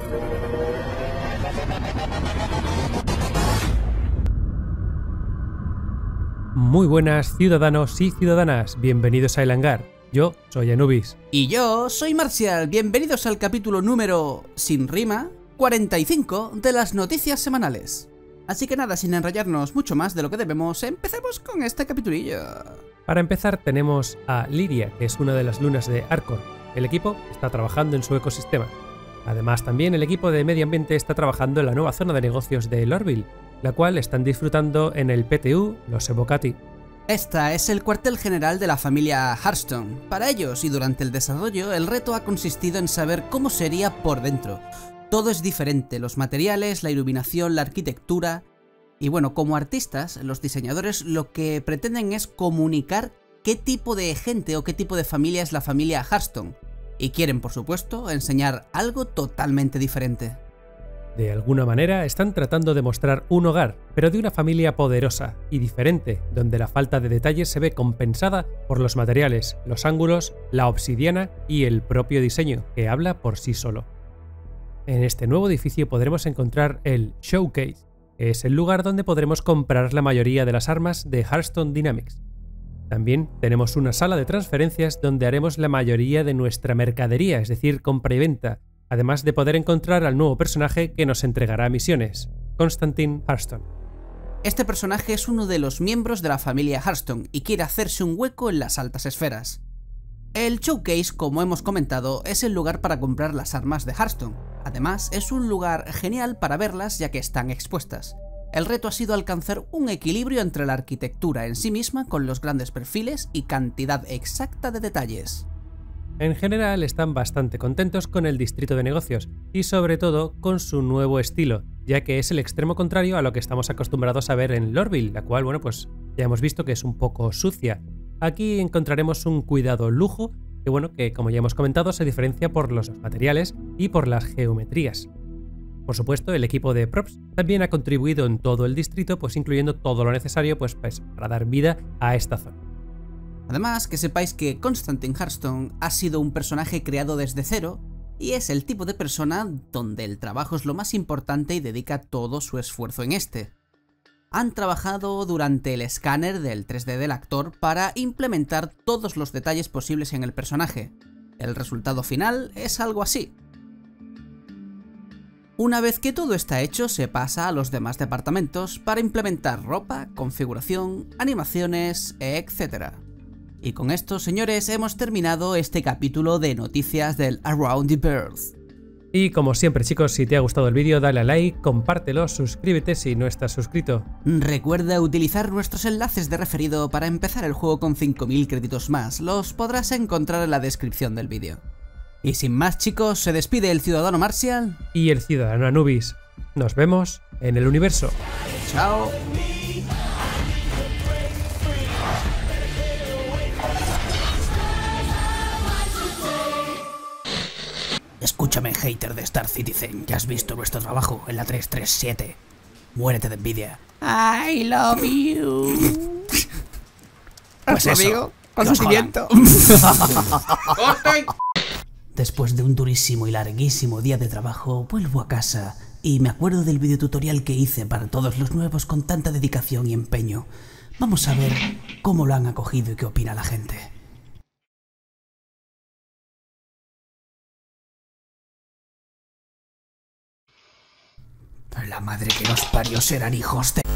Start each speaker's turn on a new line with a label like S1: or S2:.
S1: Muy buenas ciudadanos y ciudadanas, bienvenidos a El Hangar. Yo soy Anubis.
S2: Y yo soy Marcial, bienvenidos al capítulo número, sin rima, 45 de las noticias semanales. Así que nada, sin enrollarnos mucho más de lo que debemos, empecemos con este capitulillo.
S1: Para empezar tenemos a Liria, que es una de las lunas de Arcor. El equipo está trabajando en su ecosistema. Además también el equipo de medio ambiente está trabajando en la nueva zona de negocios de Lorville, la cual están disfrutando en el PTU Los Evocati.
S2: Esta es el cuartel general de la familia Hearthstone. Para ellos y durante el desarrollo, el reto ha consistido en saber cómo sería por dentro. Todo es diferente, los materiales, la iluminación, la arquitectura. Y bueno, como artistas, los diseñadores lo que pretenden es comunicar qué tipo de gente o qué tipo de familia es la familia Hearthstone. Y quieren, por supuesto, enseñar algo totalmente diferente.
S1: De alguna manera están tratando de mostrar un hogar, pero de una familia poderosa y diferente, donde la falta de detalles se ve compensada por los materiales, los ángulos, la obsidiana y el propio diseño, que habla por sí solo. En este nuevo edificio podremos encontrar el Showcase, que es el lugar donde podremos comprar la mayoría de las armas de Hearthstone Dynamics. También tenemos una sala de transferencias donde haremos la mayoría de nuestra mercadería, es decir, compra y venta, además de poder encontrar al nuevo personaje que nos entregará misiones, Constantine Hearthstone.
S2: Este personaje es uno de los miembros de la familia Hearthstone y quiere hacerse un hueco en las altas esferas. El Showcase, como hemos comentado, es el lugar para comprar las armas de Hearthstone. Además, es un lugar genial para verlas ya que están expuestas. El reto ha sido alcanzar un equilibrio entre la arquitectura en sí misma con los grandes perfiles y cantidad exacta de detalles.
S1: En general están bastante contentos con el distrito de negocios y sobre todo con su nuevo estilo, ya que es el extremo contrario a lo que estamos acostumbrados a ver en Lorville, la cual, bueno, pues ya hemos visto que es un poco sucia. Aquí encontraremos un cuidado lujo que, bueno, que como ya hemos comentado se diferencia por los materiales y por las geometrías. Por supuesto, el equipo de props también ha contribuido en todo el distrito, pues incluyendo todo lo necesario pues para dar vida a esta zona.
S2: Además, que sepáis que Constantine Hearthstone ha sido un personaje creado desde cero y es el tipo de persona donde el trabajo es lo más importante y dedica todo su esfuerzo en este. Han trabajado durante el escáner del 3D del actor para implementar todos los detalles posibles en el personaje. El resultado final es algo así. Una vez que todo está hecho, se pasa a los demás departamentos para implementar ropa, configuración, animaciones, etc. Y con esto, señores, hemos terminado este capítulo de noticias del Around the Birth.
S1: Y como siempre, chicos, si te ha gustado el vídeo, dale a like, compártelo, suscríbete si no estás suscrito.
S2: Recuerda utilizar nuestros enlaces de referido para empezar el juego con 5000 créditos más, los podrás encontrar en la descripción del vídeo. Y sin más, chicos, se despide el ciudadano Marcial
S1: y el ciudadano Anubis. Nos vemos en el universo.
S2: Chao. Escúchame, hater de Star Citizen, ya has visto nuestro trabajo en la 337. Muérete de envidia. I love you. Pues eso, amigo, consentimiento. Después de un durísimo y larguísimo día de trabajo, vuelvo a casa y me acuerdo del videotutorial que hice para todos los nuevos con tanta dedicación y empeño. Vamos a ver cómo lo han acogido y qué opina la gente. La madre que los parió serán hijos de...